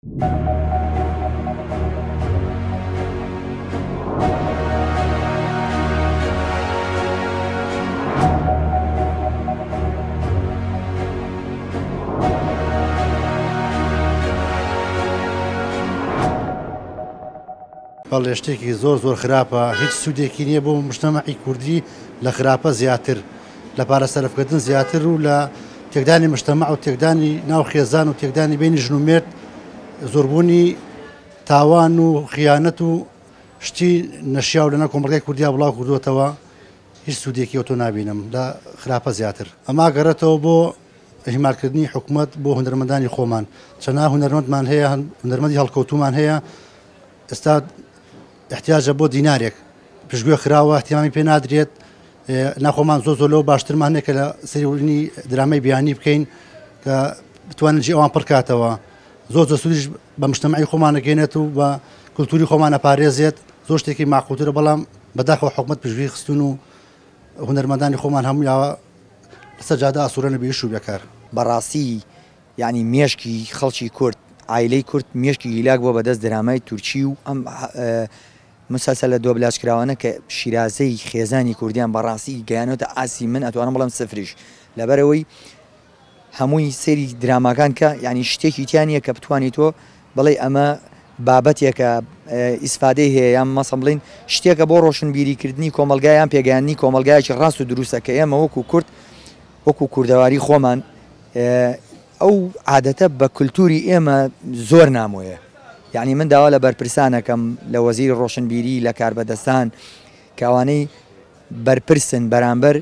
بەڵێ شتێکی زۆر خراپە، هیچ سوودێکی نییە بۆ مجتەمەعی کوردی لە خراپە زیاتر، لە پارە سەرفکردن زیاتر و لە تێکدانی مجتەمەع و تێکدانی ناو خێزان و تێکدانی بینی ژن و مێرد زۆربوونی تاوان و خیانەت و شتی نەشیاو لەناو کۆمەڵگەی کوردیا بڵاو کردووەتەوە، هیچ سوودێکی ئۆتۆ نابینم لە خراپە زیاتر. ئەما گەڕێتەوە بۆ هیمارکردنی حکوومەت بۆ هونەرمەندانی خۆمان، چەنا هونەرمەندمان هەیە، هونەرمەندی هەڵکەوتومان هەیە، ئێستا احتیاجە بۆ دینارێک پشتگوێ خراوە، احتیامی پێ نادرێت، ناخۆمان زۆر لەوە باشترمان هەیە کە لە سەریورنی درامای بیانی بکەین کە بتوانین جێ ئەوان پڕکاتەوە، زۆر سوودیش بە مجتەمەعی خۆمان دەگەێنێت و بە کولتوری خۆمان ئەپارێزێت، زۆر شتێکی معقولترە، بەڵام بەداخەوە حکوومەت پشتگوێی خستون و هونەرمەندانی خۆمان هەموویاوە لەسەر جادە ئاسوورەنە بە ئیش و بێکار. بەڕاستی یعنی مێشکی خەڵکی کورد، عایلەی کورد مێشکی هیلاک بۆ بەدەست دەرامای تورکی و ئەم مسلسلە دۆ بلاچکراوانە کە شیرازەی خێزانی کوردیان بەڕاستی گەیانەوەتە ئاسی من ئەتوانم بڵم سفریش، لەبەرەوەی هەمووی سەیری دراماکان کە یعنی شتێکی تیانە کە بتوانیت تۆ بڵێ ئەمە بابەتێکە ئیسفادەی هەیە یان مەسەڵ بڵین شتێکە بۆ ڕۆشنبیریکردنی کۆمەلگایان پێگەیاندنی کۆمەلگایەکی ڕاست و دروستە کە ئێمە وەکو کورد وەکو کوردەواری خۆمان ئەو عادەتە بە کولتوری ئێمە زۆر نامۆیە. یعنی من داوا لە بەرپرسانەکەم لە وەزیری ڕۆشنبیری لە کاربەدەستان کەوانەی بەرپرسن بەرامبەر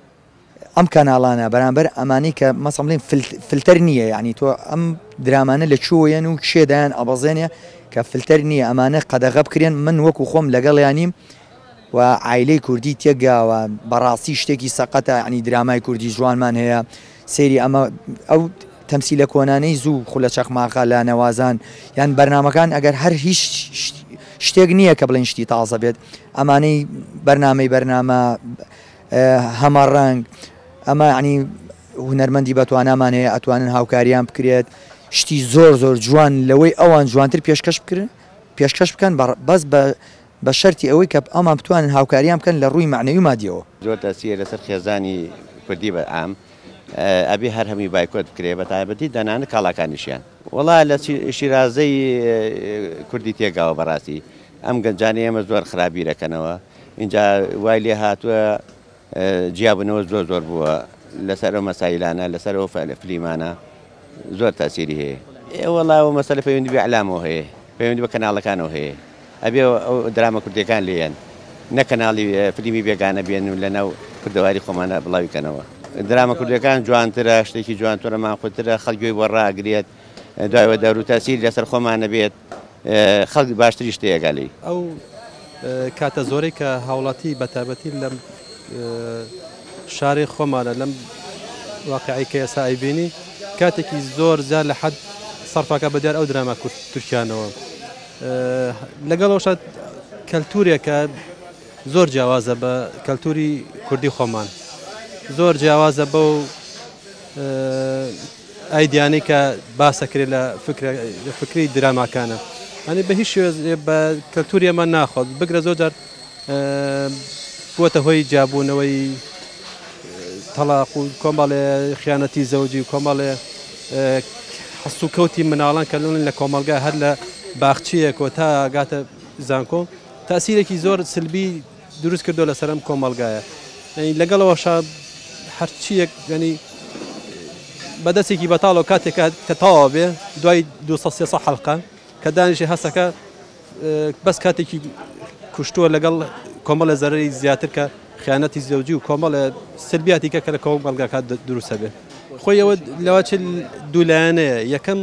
ئەم کەناڵانە بەرامبەر ئەمانەی کە مەسەڵ بڵین فلتەر نییە، یعنی تۆ ئەم درامانە لە کوێیان و کێدایان ئەبەزێنێ کە فلتەر نییە، ئەمانە قەدەغە بکرێن. من وەکو خۆم لەگەڵیانیم و عایلەی کوردی تێگاوە بەڕاستی شتێکی سەقەتە، یعنی درامای کوردی جوانمان هەیە، سەیری ئەمە ئەو تەمسیلە کۆنانەی زوو خولە چەخماقە لە نەوازان یان بەرنامەکان ئەگەر هەر هیچ شتێک نییە کە بڵین شتی تازە بێت، ئەمانەی بەرنامە هەمە ڕەنگ ئەمە ینی هونەرمەندی بەتوانامان هەیە ئەتوانن هاوکاریان بکرێت، شتی زۆر جوان لەوەی ئەوان جوانتر پێشکەش بکەن بەس بە شەرتی ئەوەی کە ئەمان بتوانن هاوکاریان بکەن لە ڕووی معنەوی مادیەوە. زۆر تەسیرە لەسەر خێزانی کوردی بە ئام ئەبێ هەر هەمی بایکۆت بکرێ بە تایبەتی دەنانە کاڵاکانیشیان. وڵا لە شیرازەی کوردی تێگاوە بەڕاستی ئەم گەنجانەی ئێمە زۆر خراپیرەکەنەوە، اینجا وای لێ هاتووە جیابنەوە زۆر بووە لەسەر ئەو مەسایلانە، لەسەر ئەو فلیمانە زۆر تاسیری هەیە. وەڵاوە مەسەلە پەیوەندی بە ئەعلامەوە هەیە، پەیوەندی بە کەناڵەکانەوە هەیە، ئەبێ ئەو دراما کوردیەکان لێیان نە کەناڵی فلیمی بێگانە بێن و لەناو کوردەواری خۆمانە بڵاویکەنەوە. دراما کوردیەکان جوانترە، شتێکی جوانترەمان خۆترە، خەڵکی بۆ ڕاگرێت، دوایەوە دەور و تاسیری لەسەر خۆمانە بێت، خەڵک باشتری شتەیەگەڵی. ئەو کاتە زۆرەی کە هاوڵاتی بەتابەتی لەم شارێ خۆمانە لەم واقعی کە ئێستا ئەیبینی کاتێکی زۆر زیاد لە حەد سەرفاکە بەدیار ئەو دراما تورکیانەوە، لەگەڵەوەشە کەلتورێکە زۆر جیاوازە بە کەلتوری کوردی خۆمان، زۆر جیاوازە بەو ئایدیانەی کە باسەکرێت لە فکری دراماکانە، ئەنی بە هیچ شێوە بە کەلتوری ئەمە ناخۆت بگرە زۆر جار بووەتە هۆی جیابوونەوەی تەلاق و کۆمەڵێ خیانەتی زەوجی و کۆمەڵێ حەست و کەوتی مناڵان کە لە کۆمەلگا هەر لە باخچیەکەوە تا گاتە زانکۆ تاسیرێکی زۆر سلبی دروست کردو لەسەر ئەم کۆمەلگایە. لەگەڵەوەش هەرچیەک ینی بەدەستێکی بەتاڵەوە کاتێکە کە تاوا بێ دوای 200 حەڵقە کە دانیشی هەستەکە بەس کاتێکی کوشتووە لەگەڵ کۆمەڵە زەرەری زیاتر کە خیانەتی زەوجی و کۆمەڵە سلبیاتیکە کە لە کۆمەلگاکات دروستە بێ. خۆی ئەوە لەوە چ دوولایەنەیە، یەکەم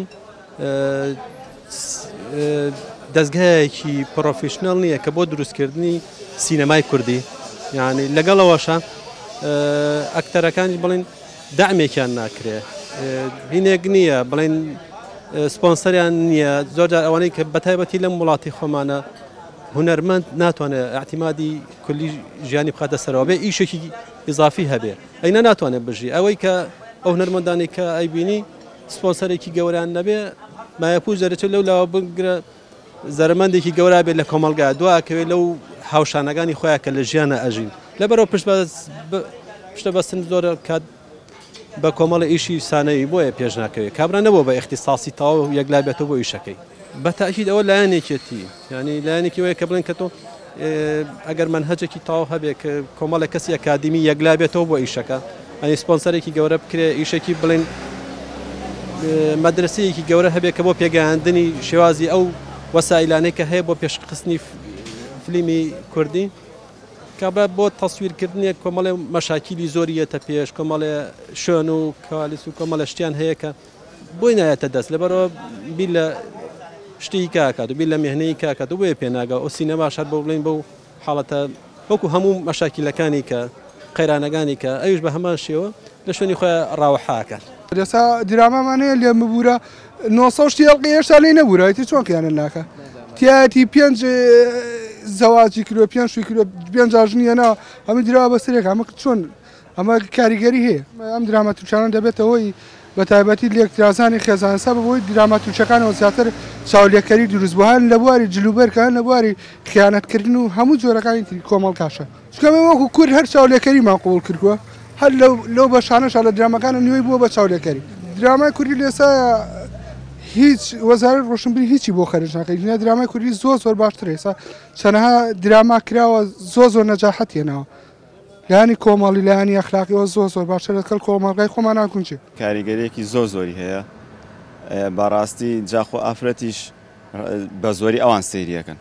دەستگایەکی پرۆفیشنەڵ نییە کە بۆ دروستکردنی سینەمای کوردی، یعنی لەگەڵەوەشە ئەکتەرەکانی بڵین دامێکیان ناکرێ، هینێک نییە بڵین سپۆنسەریان نییە. زۆرجار ئەوانەی کە بەتایبەتی لەم وڵاتی خۆمانە هونەرمەند ناتوانێت ئاعتیمادی کولی ژیانی بخاتە سەرەوە بێ ئیشێکی ئیزافی هەبێ، ئەینە ناتوانێت بژی. ئەوەی کە ئەو هونەرمەندانی کە ئەیبینی سپۆنسەرێکی گەوریان نەبێ مایەپوش دەرەچێت لەو لاوە بگرە زەرمەندێکی گەورە بێت لە کۆمەلگا دواکەوێت لەو هاوشانەکانی خۆیان کە لە ژیانە ئەژین لەبەرەوە پشتە بەستن زۆرە کات بە کۆمەڵە ئیشی سانەوی بۆیە پێش ناکەوێت کابرا نەبوو بە اختصاصی تەواو یەکلا بێتەوە بۆ ئیشەکەی بەتاکید ئەوە لایەنێکێتی ینی لایەنێکی وەیە کە بڵێن کە تۆ ئەگەر منهەجێکی تەواو هەبێ کە کۆمەڵە کەسی ئەکادمی یەکلا بێتەوە بۆ ئیشەکە ئەنی سپۆنسەرێکی گەورە بکرێ ئیشێکی بڵێن مەدرسەیەکی گەورە هەبێت کە بۆ پێگەیاندنی شێوازی ئەو وەسایلانەی کە هەیە بۆ پێشقستنی فیلمی کوردی کابرا بۆ تەسویرکردنی کۆمەڵێ مەشاکیلی زۆریەتە پێش کۆمەڵێ شوێن و کالیس و کۆمەڵە شتیان هەیە کە بۆی نایەتە دەست لەبەرەوە بیر لە شتی کاکات و بیر لە مێهنەی کاکات و بۆیە پێناگا ئەو سینەما شار بۆ بڵین بەو حاڵەتە وەکو هەموو مەشاکیلەکانی کە قەیرانەکانی کە ئەویش بە هەمان شێوە لە شوێنی خۆیان ڕاوەحاکەن لەسا درامان هەیە لێ ببوورە 900 هێڵقی هێشتا لێ نەبوورایەتی چۆن کیانە ناکە تایەتی 5 زەواجی کرۆ 5 کرۆ 5 ئاژنیەنە ئەمە دراوە بەسەرێک ئەمە چۆن ئەمە کاریگەری هەیە ئەم دراماتورکیانە دەبێتەوەی بە تایبەتی لێکترازانی خێزانسا بەبەوەی دراماتورکیەکانەوە زیاتر چاولێکەری دروستبووهان لە بواری جلوبەرکان لە بواری خیانەتکردن و هەموو جۆرەکانی تری کۆمەڵکاشە چکەمە وەکو کورد هەر چاولێکەریمان قبول کردووە هەر لەو بەشانەشە لە درامەکانە نوێی بووە بە چاولێکەری درامای کوردی لێسا هیچ وەزارەت ڕۆشنبیری هیچی بۆ خەرج ناکەی لە درامای کوردی زۆر باشتر ئێستا چەندەها دراما کراوە زۆر نەجاحەت هێناوە لایانی کۆمەڵی لایانی ئەخلاقیەوە زۆر باشتر لەگەڵ کۆمەڵگای خۆمان ناکونچێ کاریگەریەکی زۆری هەیە بەڕاستی جاخۆ ئافرەتیش بە زۆری ئەوان سەیریەکەن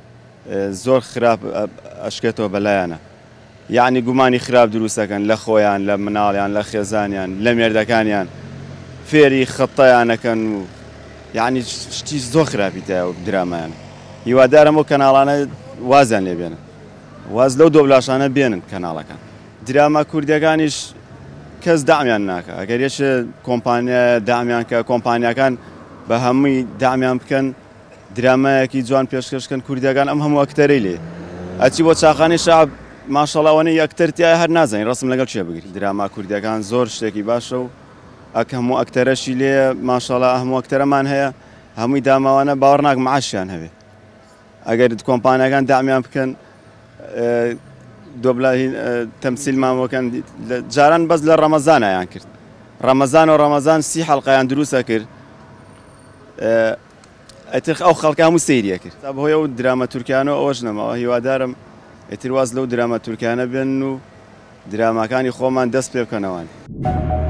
زۆر خراپ ئەشکێتەوە بەلایەنە یعنی گومانی خراپ دروستەکەن لە خۆیان لە مناڵیان لە خێزانیان لە مێردەکانیان فێری خەتەیانەکەن و یعنی شتی زۆر خراپی تایە و درامایان هیوادارم و کەناڵانە وازیان لێ بێنن واز لەو دۆبلاشانە بێنن کەناڵەکان دراما کوردیەکانیش کەس دامیان ناکە ئەگەر یەش کۆمپانیا دامیان کە کۆمپانیەکان بە هەمووی دامیان بکەن درامایەکی جوان پێشکەشکەن کوردیەکان ئەم هەموو ئەکتەرەی لێ ئەچی بۆ چاخانی شعب ماشەڵاوانەی یەکتەرتیای هەر نازانین ڕسم لەگەڵ چێ بگری دراما کوردیەکان زۆر شتێکی باشە و هەموو ئەکتەرەشی لێ ماشەڵا هەموو ئەکتەرەمان هەیە هەمووی داماوانە باوەڕ ناک معاشیان هەبێ ئەگەر کۆمپانیەکان دامیان بکەن دۆبلای تەمسیلمان وەکەن جاران بەس لە ڕەمەزانیان کرد ڕەمەزان 30 حەڵقەیان دروستە کرد ئەتر ئەو خەڵکە هەموو سەیریە کرد تا بەهۆی ئەو درامەتورکیانەوە ئەوەش نەماوە هیوادارم ئیتر واز لەو درامەتورکیانە بێن و دراماکانی خۆمان دەست پێ بکەنەوە.